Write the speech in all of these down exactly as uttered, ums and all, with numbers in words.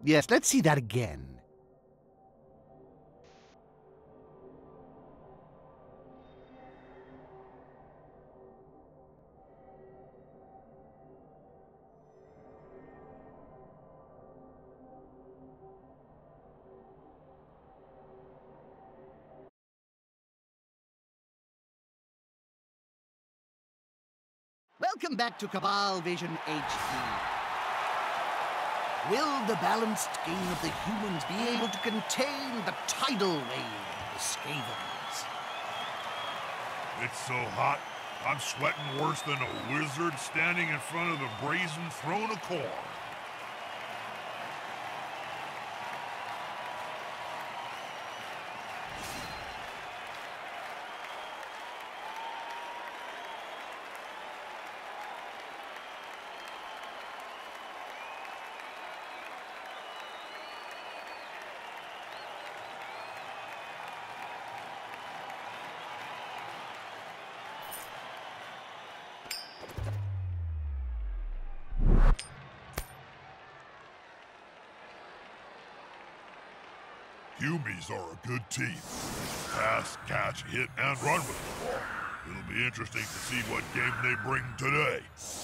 Yes, let's see that again. Welcome back to Cabal Vision H D. Will the balanced game of the humans be able to contain the tidal wave of the Skavens? It's so hot, I'm sweating worse than a wizard standing in front of the brazen throne of corn. Humies are a good team. Pass, catch, hit, and run with the ball. It'll be interesting to see what game they bring today.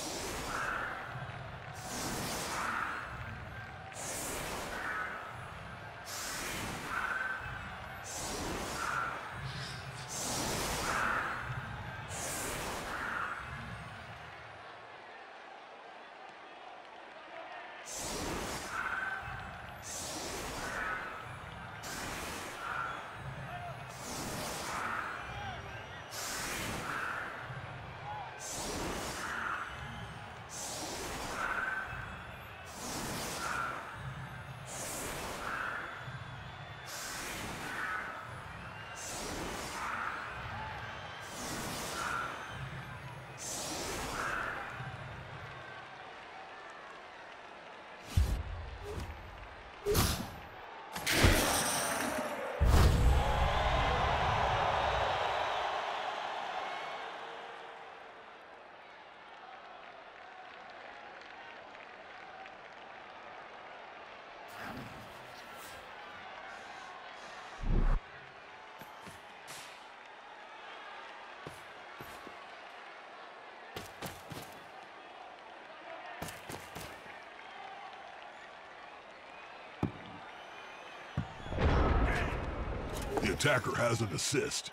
The attacker has an assist.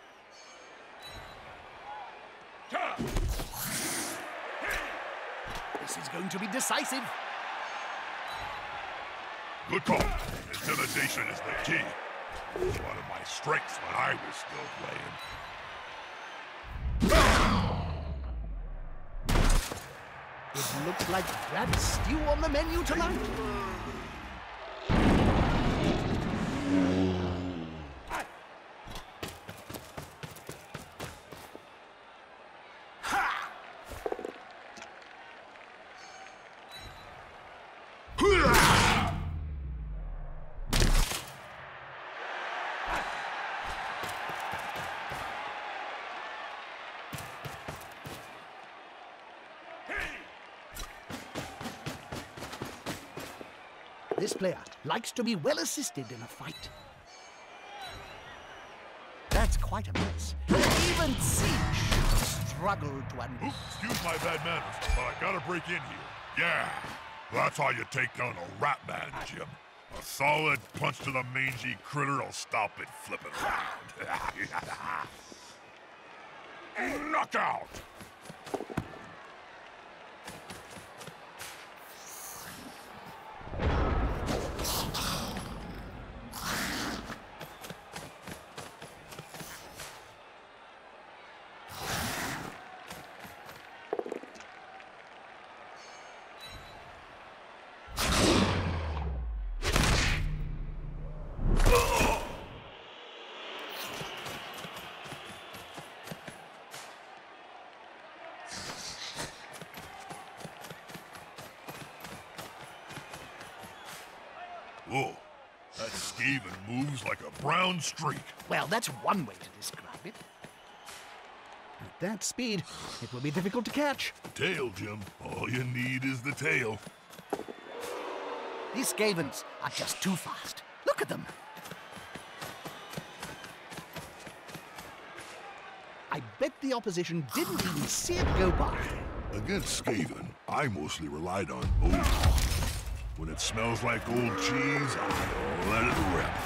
This is going to be decisive. Good call. Intimidation is the key. One of my strengths when I was still playing. It looks like crab stew on the menu tonight. This player likes to be well assisted in a fight. That's quite a mess. Even Siege struggled to undo. Excuse my bad manners, but I gotta break in here. Yeah, that's how you take down a rat man, Jim. A solid punch to the mangy critter will stop it flipping around. Knockout! Whoa, that Skaven moves like a brown streak. Well, that's one way to describe it. At that speed, it will be difficult to catch. Tail, Jim. All you need is the tail. These Skavens are just too fast. Look at them. I bet the opposition didn't even see it go by. Against Skaven, I mostly relied on odor. When it smells like old cheese, I let it rip.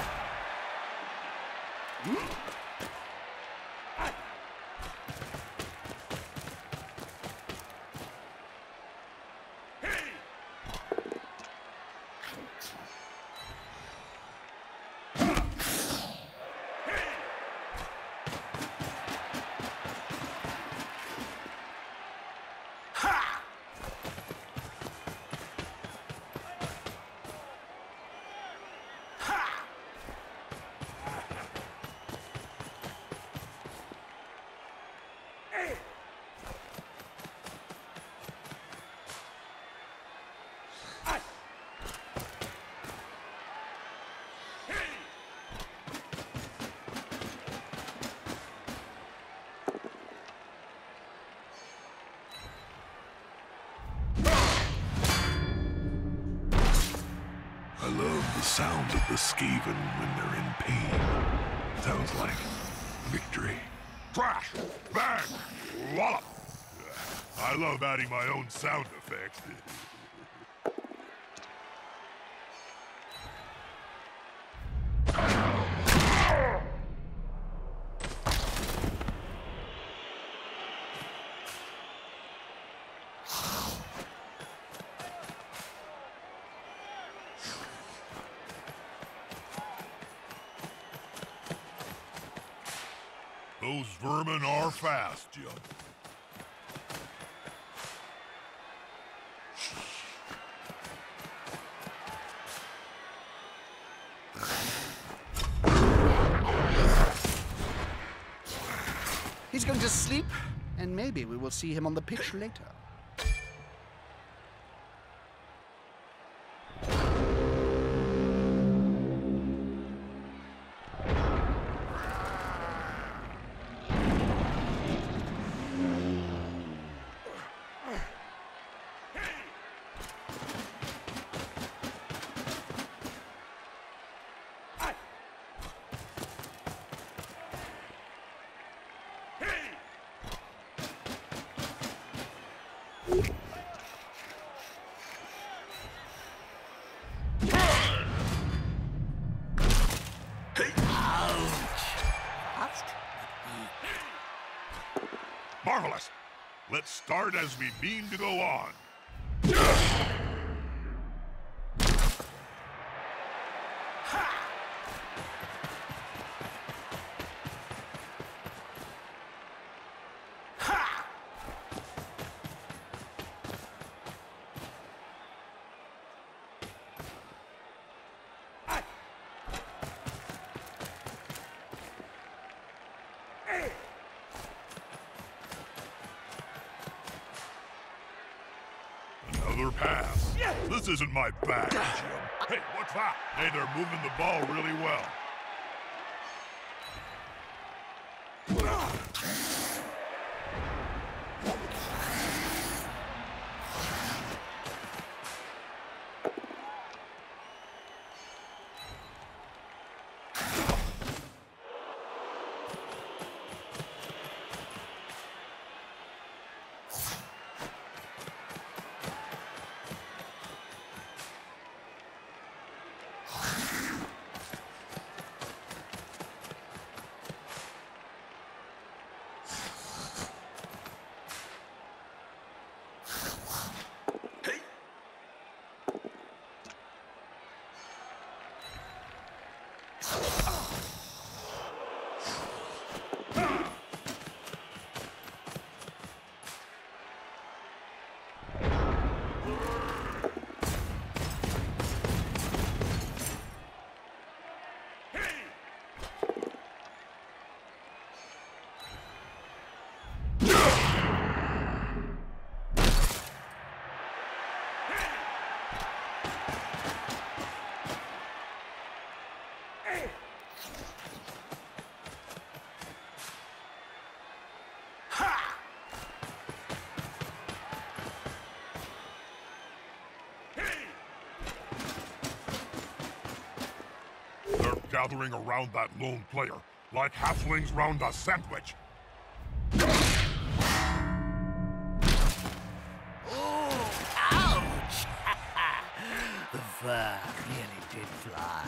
I love the sound of the Skaven when they're in pain. Sounds like victory. Crash! Bang! Wallop! I love adding my own sound effects. Those vermin are fast, Jim. He's going to sleep, and maybe we will see him on the pitch later. Marvelous! Let's start as we mean to go on. Another pass. This isn't my bag, Jim. Hey, what's that? Hey, they're moving the ball really well. gathering around that lone player, like halflings round a sandwich. Oh, ouch! The fur really did fly.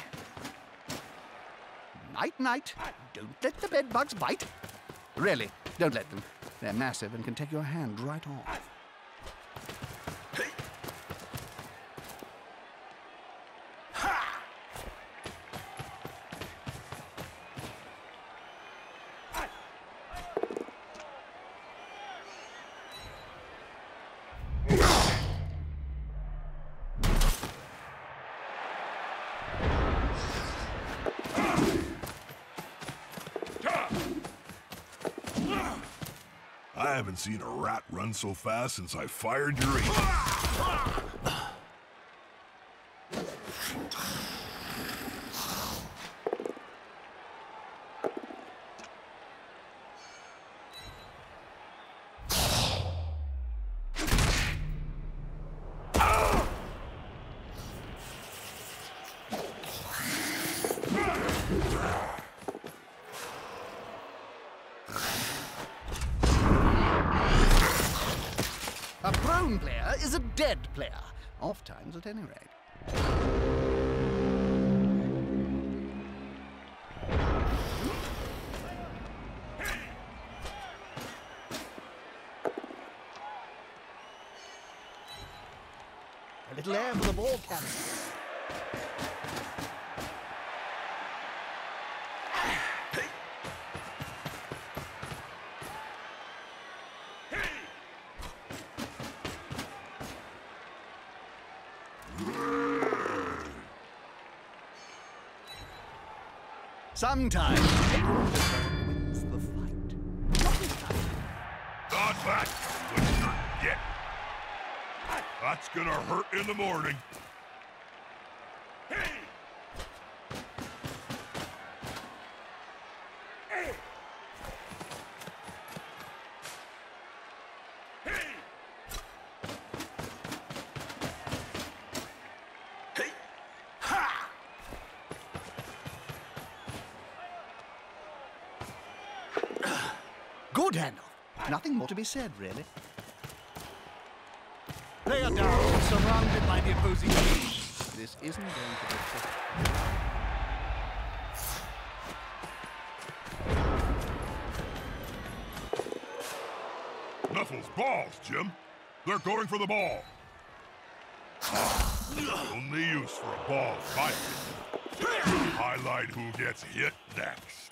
Night-night. Don't let the bedbugs bite. Really, don't let them. They're massive and can take your hand right off. I haven't seen a rat run so fast since I fired your agent. A prone player is a dead player, oft times at any rate. A little air for the ball carrier. Sometimes wins the fight. Not that, what you're getting. That's gonna hurt in the morning. Good handoff. Nothing more to be said, really. They are down, surrounded by the opposing team. This isn't going to be tricky. Knuckles balls, Jim. They're going for the ball. Only use for a ball, in my opinion. Highlight who gets hit next.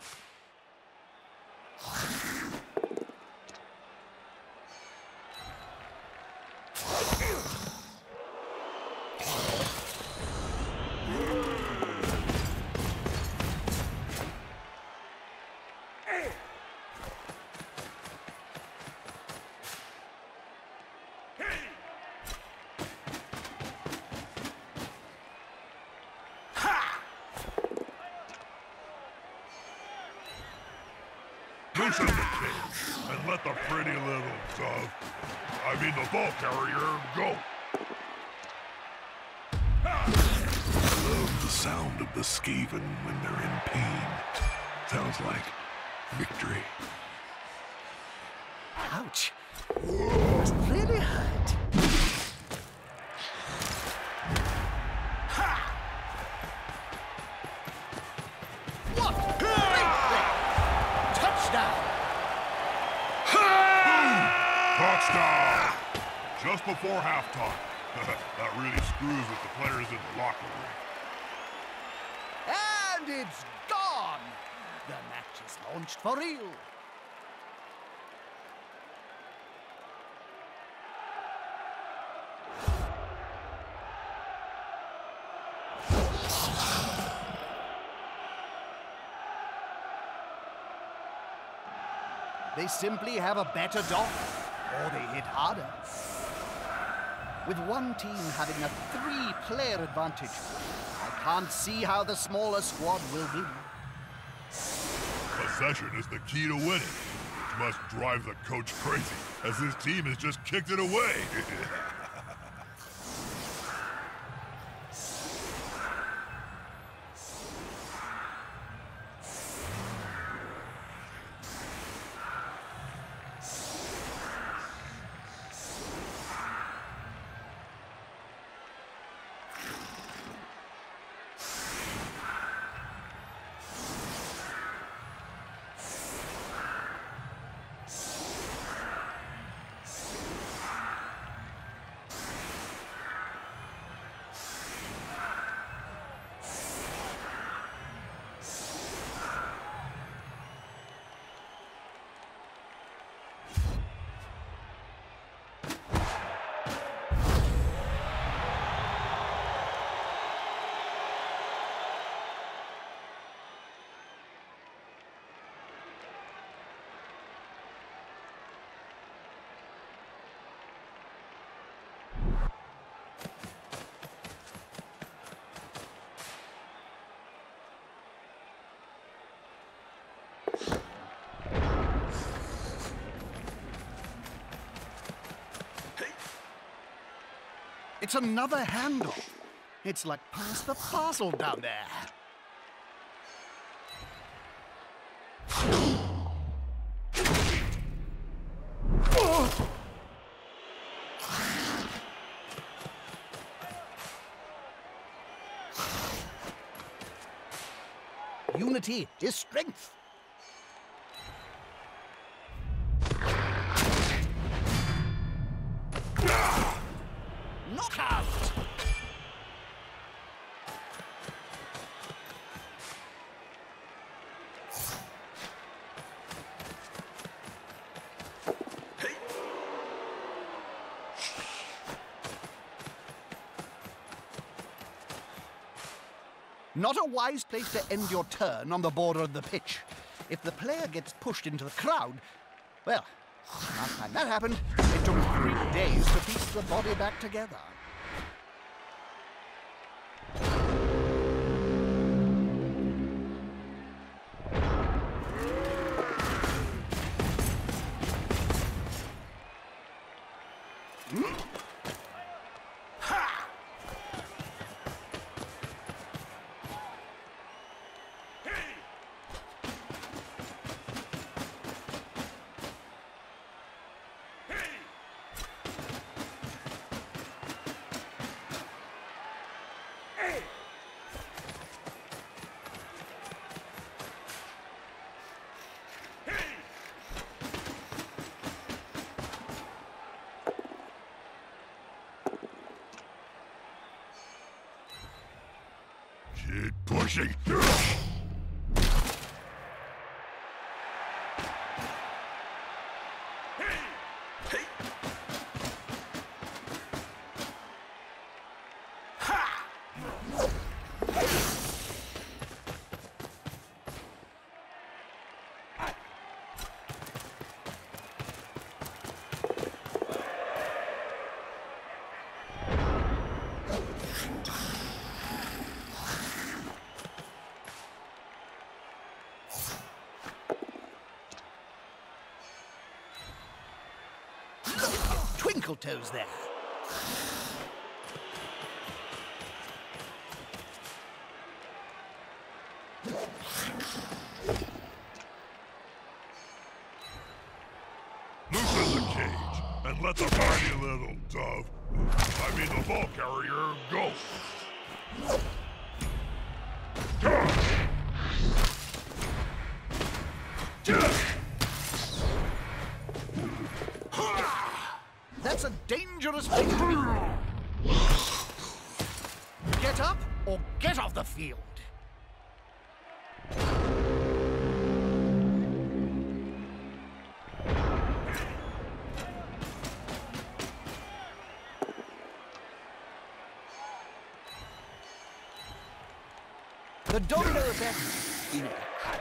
Loosen the cage and let the pretty little dove, I mean the ball carrier, go. I love the sound of the Skaven when they're in pain. Sounds like victory. Ouch. Must really hurt. What? Touchdown! Touchdown! Just before halftime. That really screws with the players in the locker room. And it's gone! The match is launched for real. They simply have a better dog, or they hit harder. With one team having a three-player advantage, I can't see how the smaller squad will win. Possession is the key to winning, which must drive the coach crazy, as his team has just kicked it away. It's another handoff. It's like pass the parcel down there. Unity is strength. Knockout! Not a wise place to end your turn on the border of the pitch. If the player gets pushed into the crowd, well, last time that happened, it took three days to piece the body back together. Keep pushing. Twinkle Toes there. Loosen the cage and let the mighty little dove, I mean the ball carrier, go. That's a dangerous place to be. Get up or get off the field. The domino effect in action.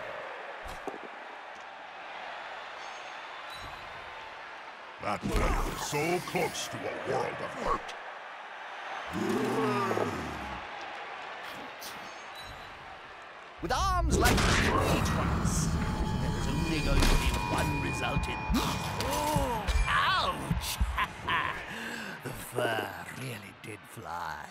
That player is so close to a world of hurt. With arms like each one's, there was only going to be one result in. Oh, ouch! The fur really did fly.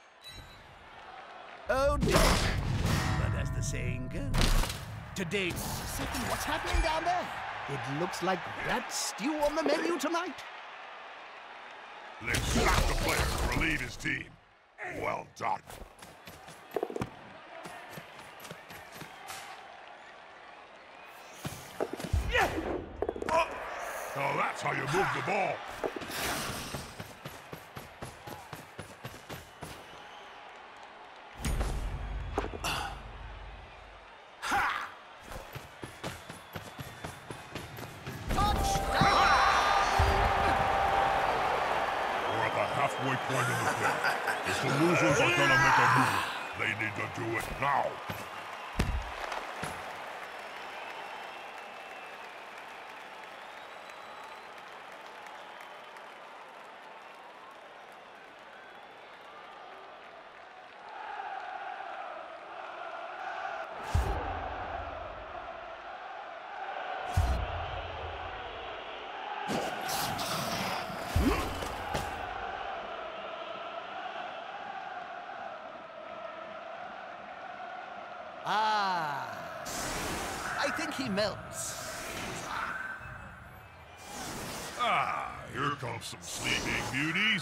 Oh dear. But as the saying goes, today, second, what's happening down there? It looks like rat stew on the menu tonight. Let's slap the player to relieve his team. Well done. Yeah. Oh. Now that's how you move the ball. Halfway point in the game. If the losers are gonna make a move, they need to do it now. simply melts. Ah, here comes some sleeping beauties.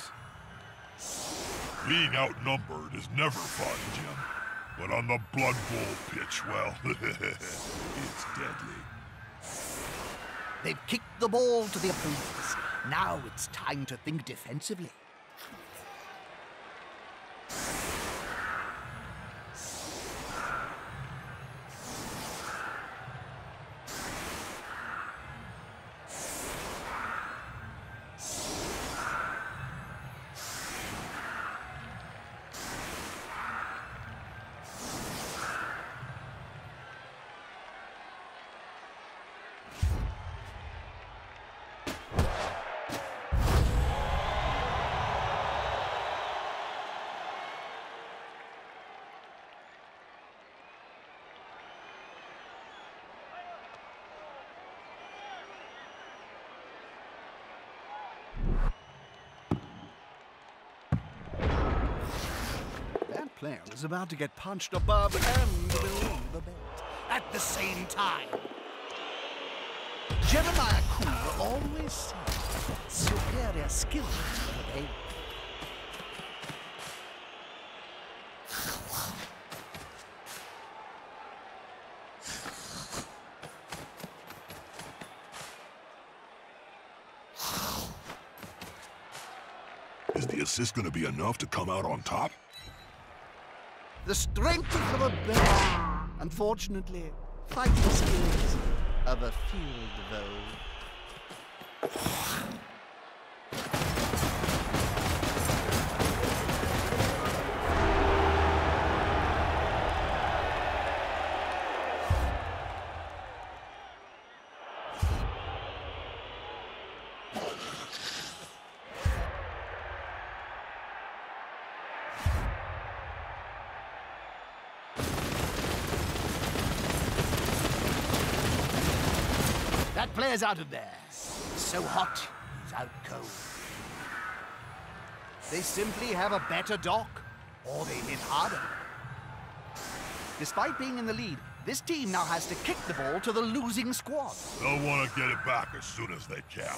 Being outnumbered is never fun, Jim. But on the Blood Bowl pitch, well, it's deadly. They've kicked the ball to the opponents. Now it's time to think defensively. That player is about to get punched above and below the belt at the same time. Jeremiah Cooper always said superior skill prevails. Is the assist going to be enough to come out on top? The strength of a bear. Unfortunately, fighting skills of a field though. That player's out of there. So hot, he's out cold. They simply have a better dock, or they hit harder. Despite being in the lead, this team now has to kick the ball to the losing squad. They'll want to get it back as soon as they can.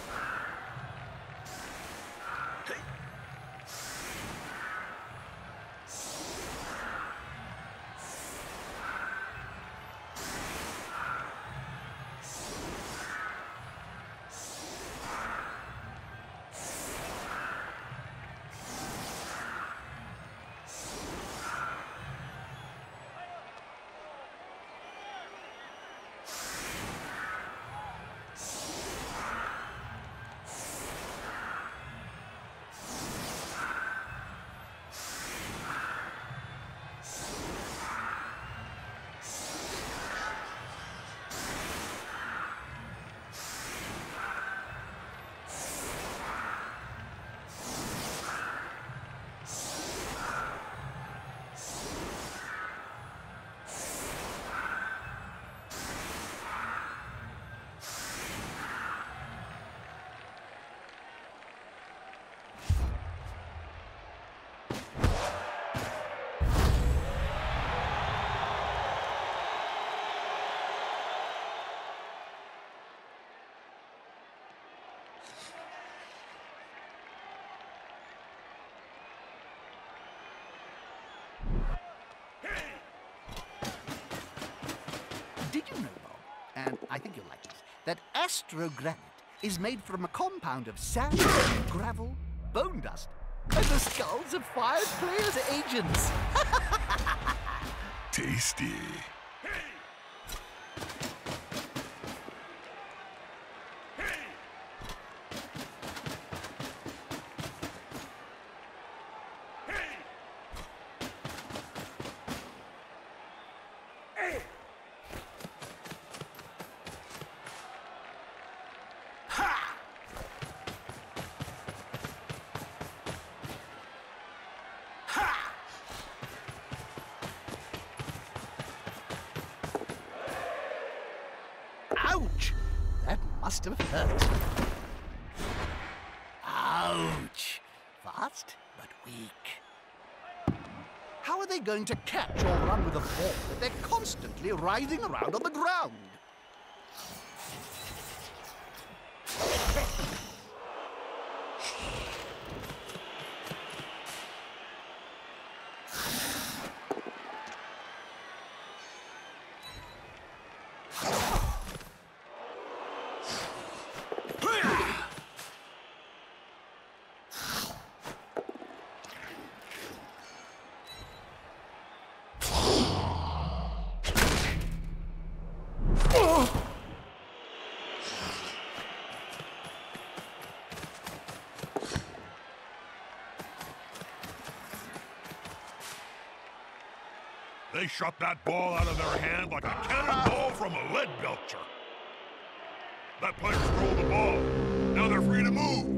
Did you know, Bob, and I think you'll like this, that astrogranite is made from a compound of sand, gravel, bone dust, and the skulls of five players' agents? Tasty. Ouch! That must have hurt. Ouch! Fast, but weak. How are they going to catch or run with a ball if they're constantly writhing around on the ground? They shot that ball out of their hand like a cannonball from a lead belcher. That player stole the ball. Now they're free to move.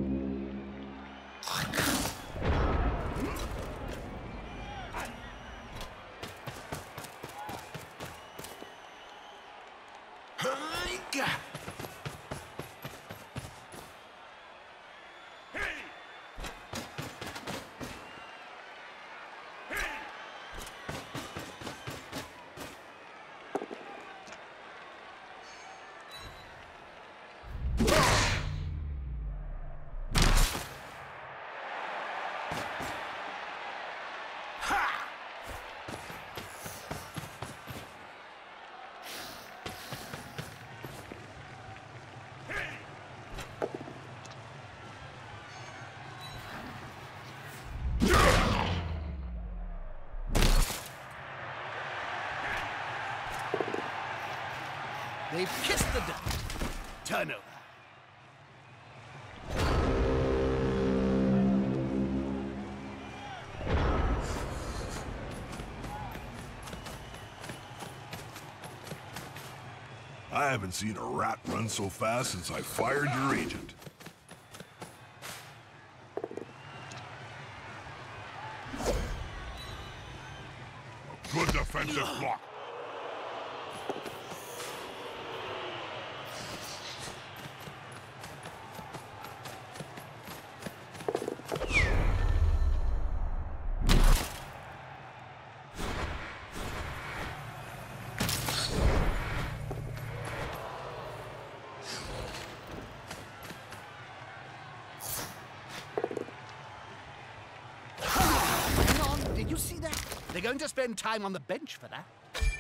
They've kissed the dust. Turnover. I haven't seen a rat run so fast since I fired your agent. A good defensive block. Did you see that? They're going to spend time on the bench for that.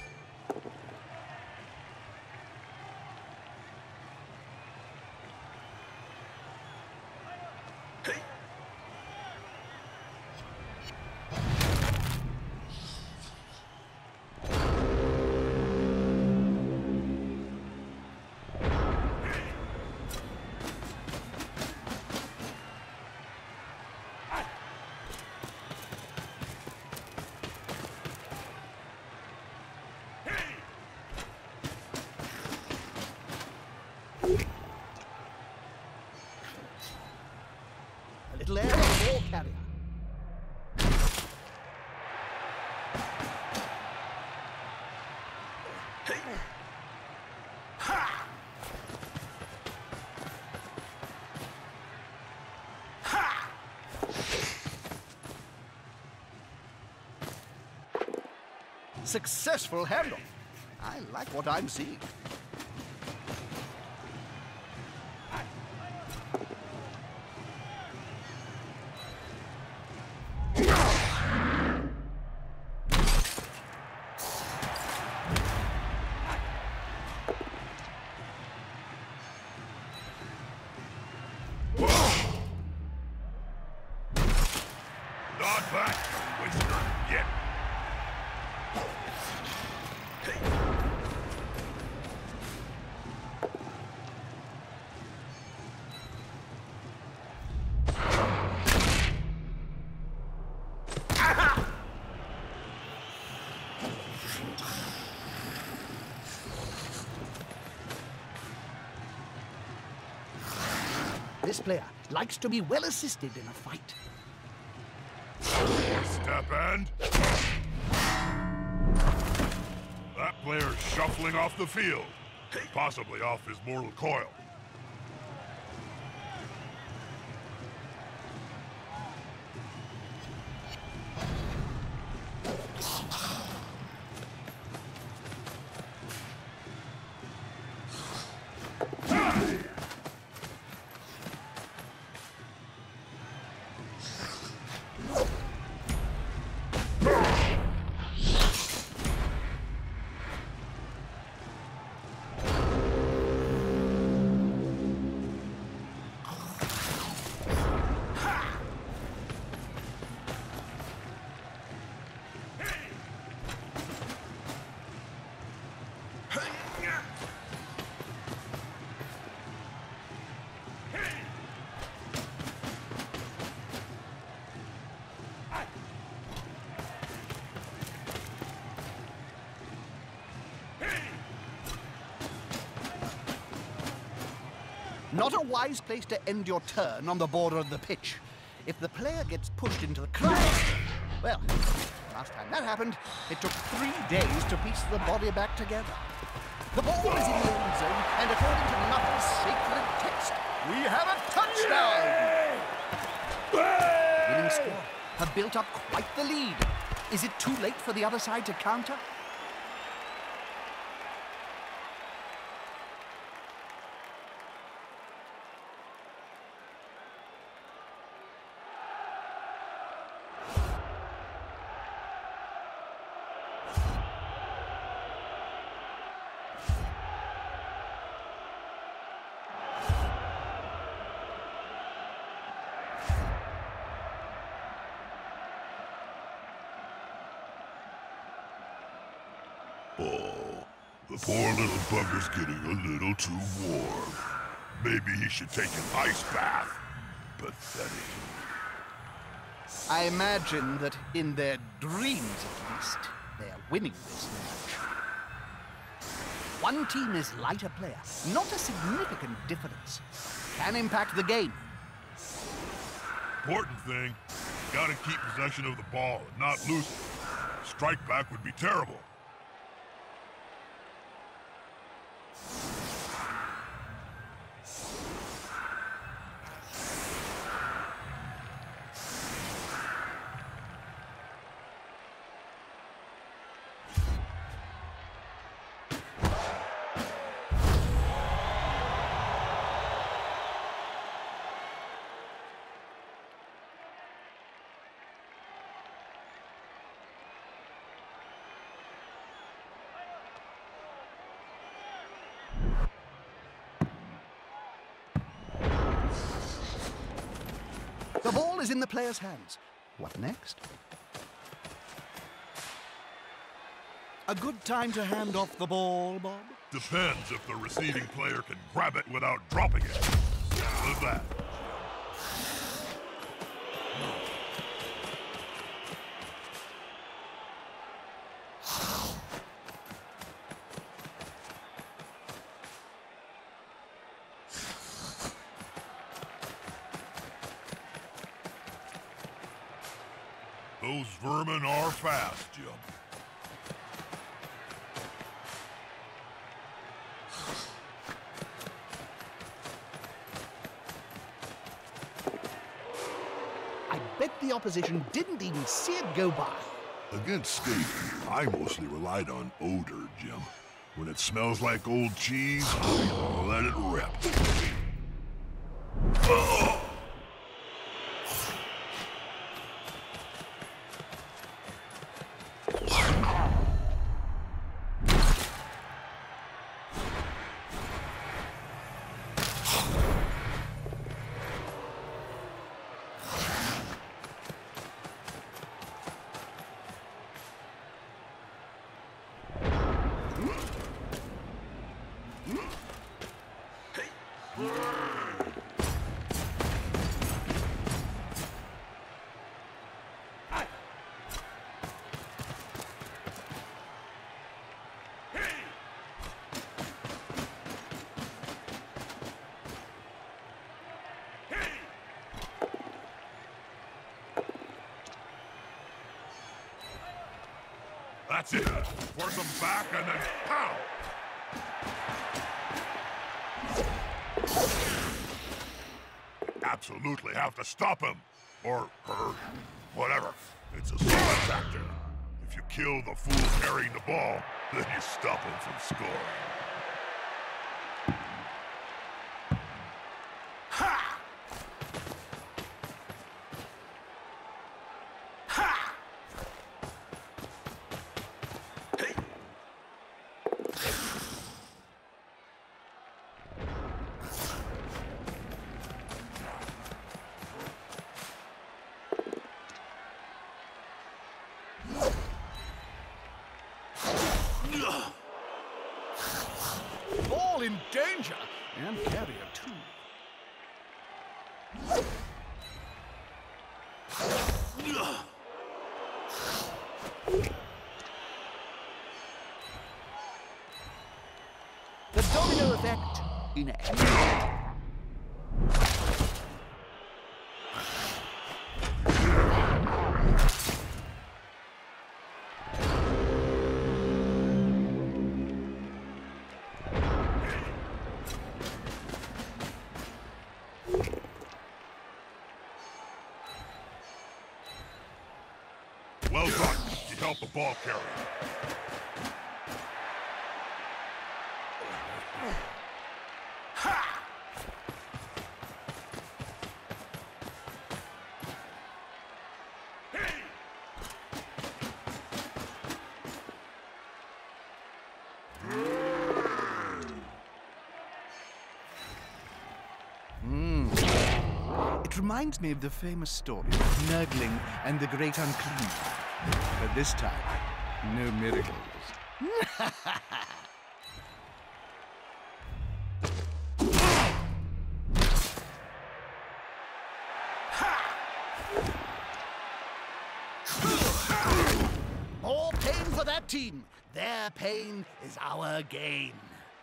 A little air on the ball carrier. Successful handle. I like what I'm seeing. Not back, Whisker, yet. This player likes to be well assisted in a fight. Step and... That player's shuffling off the field, possibly off his mortal coil. Not a wise place to end your turn on the border of the pitch. If the player gets pushed into the crowd, well, last time that happened, it took three days to piece the body back together. The ball is in the end zone, and according to Knuckles' sacred text, we have a touchdown! The winning squad have built up quite the lead. Is it too late for the other side to counter? Oh, the poor little bugger's getting a little too warm. Maybe he should take an ice bath. Pathetic. I imagine that in their dreams, at least, they are winning this match. One team is lighter player, not a significant difference. Can impact the game. Important thing, gotta keep possession of the ball and not lose it. Strike back would be terrible. The ball is in the player's hands. What next? A good time to hand off the ball, Bob? Depends if the receiving player can grab it without dropping it. Simple as that. Those vermin are fast, Jim. I bet the opposition didn't even see it go by. Against skating, I mostly relied on odor, Jim. When it smells like old cheese, let it rip. Oh! That's it. Force him back and then pow! Absolutely have to stop him. Or her. Whatever. It's a silent factor. If you kill the fool carrying the ball, then you stop him from scoring. Ha! Ha! Hey! Ball in danger, and carrier too. The domino effect in action. Well done. You helped the ball carrier. It reminds me of the famous story of Nurgling and the Great Unclean. But this time, no miracles. More pain for that team. Their pain is our gain.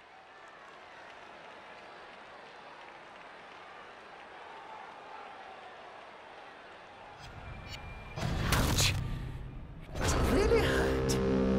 Ouch. It must really hurt.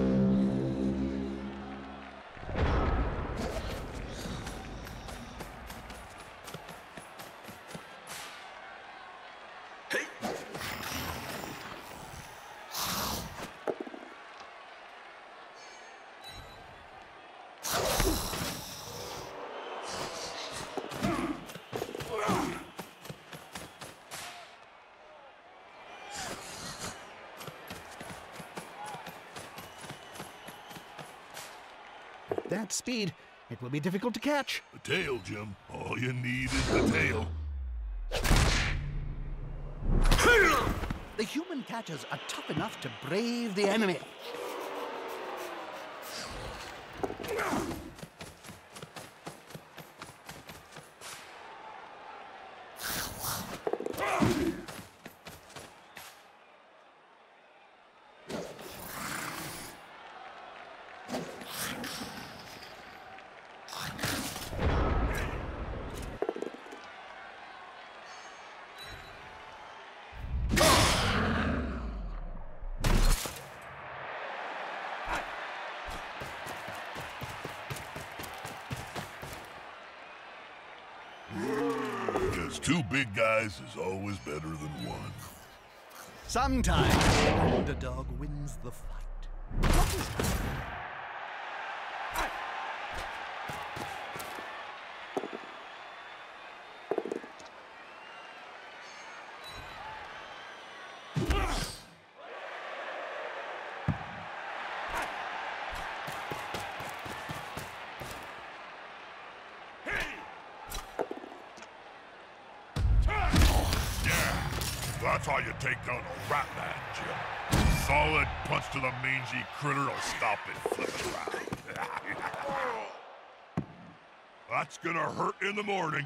At that speed, it will be difficult to catch. The tail, Jim. All you need is the tail. The human catchers are tough enough to brave the enemy. Because two big guys is always better than one. Sometimes the underdog wins the fight. What is that? That's how you take down a rat man, Jim. Solid punch to the mangy critter will stop it flipping around. That's gonna hurt in the morning.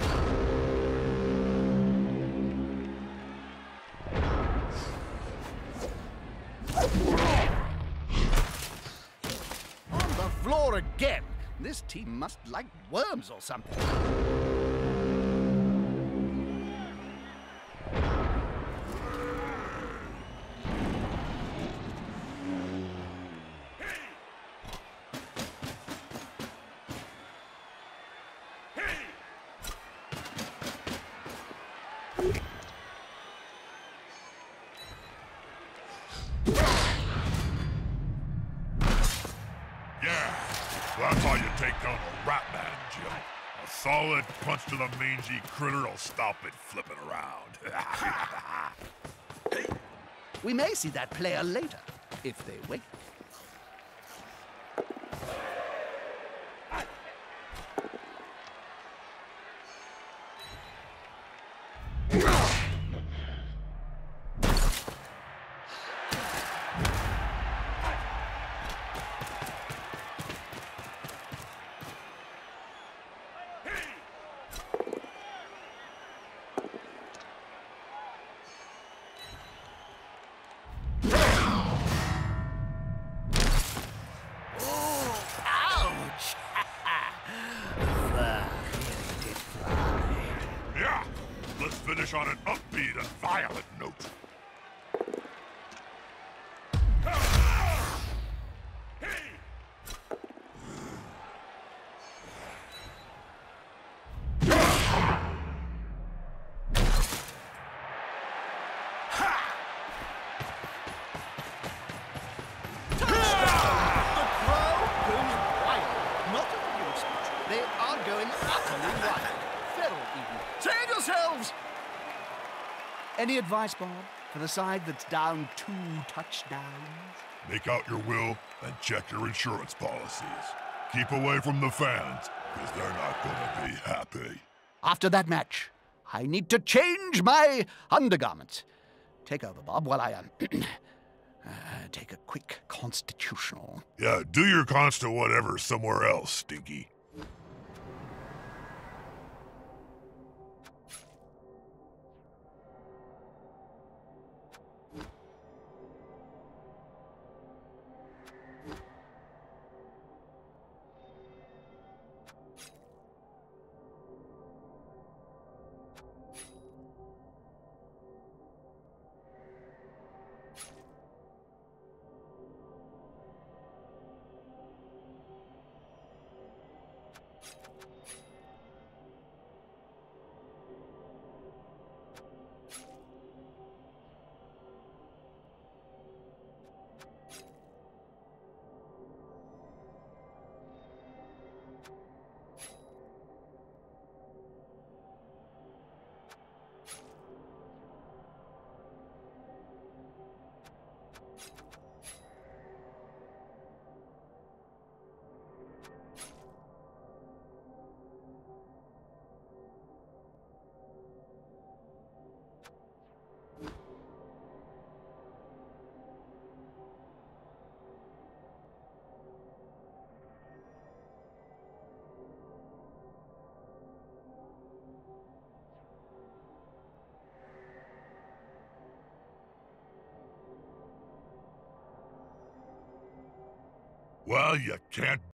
On the floor again. This team must like worms or something. Yeah, that's how you take down a rat man, Jim. A solid punch to the mangy critter will stop it flipping around. We may see that player later, if they wait. Yeah, let's finish on an upbeat and violent note. yourselves! Any advice, Bob, for the side that's down two touchdowns? Make out your will and check your insurance policies. Keep away from the fans, because they're not gonna be happy. After that match, I need to change my undergarments. Take over, Bob, while I um, uh, take a quick constitutional. Yeah, do your consta whatever somewhere else, Stinky. Well, you can't